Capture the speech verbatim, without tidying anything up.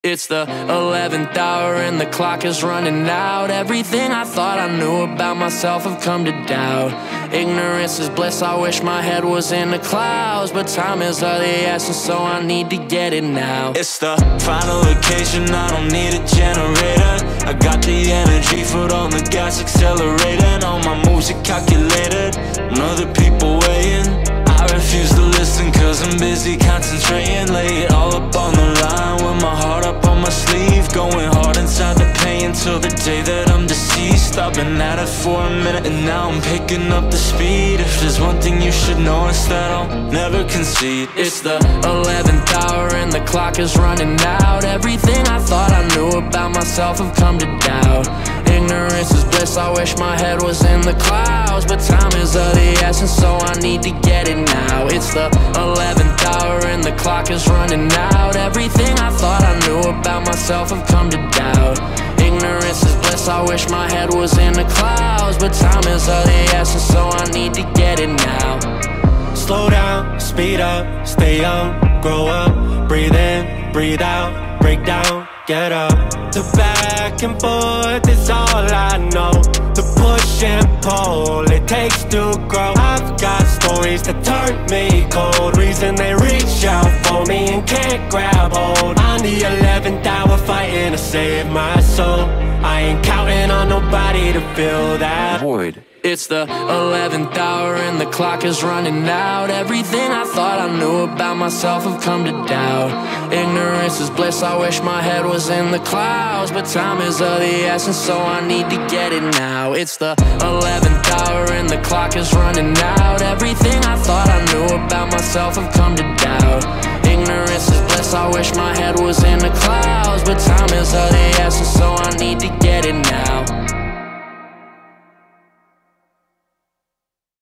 It's the eleventh hour and the clock is running out. Everything I thought I knew about myself have come to doubt. Ignorance is bliss, I wish my head was in the clouds, but time is of the essence, so I need to get it now. It's the final occasion, I don't need a generator. I got the energy, foot on the gas, accelerating. All my moves are calculated, when other people weighing, I refuse to listen cause I'm busy concentrating. Lay it all up on the line with my heart up on my sleeve, going hard inside the pain till the day that I'm deceased. I've been at it for a minute and now I'm picking up the speed. If there's one thing you should know, it's that I'll never concede. It's the eleventh hour and the clock is running out. Everything I thought I knew about myself have come to doubt. Ignorance is bliss, I wish my head was in the clouds, but time is of the essence, so I need to get it now. It's the eleventh hour and the clock is running out. Everything I thought I knew about myself have come to doubt. Ignorance is bliss, I wish my head was in the clouds, but time is of the essence, so I need to get it now. Slow down, speed up, stay young, grow up, breathe in, breathe out, break down, get up. The back and forth is all I know. The push and pull it takes to grow. I've got stories that turn me cold, reason they reach out for me and can't grab hold. On the eleventh hour fighting to save my soul, I ain't counting on nobody to fill that void. It's the eleventh hour and the clock is running out. Everything I thought I knew about myself have come to doubt. Ignorance is bliss, I wish my head was in the clouds, but time is of the essence, so I need to get it now. It's the eleventh hour and the clock is running out. Everything I thought I knew about myself have come to doubt. Ignorance is bliss, I wish my head was in the clouds, but time is of the essence, so I need to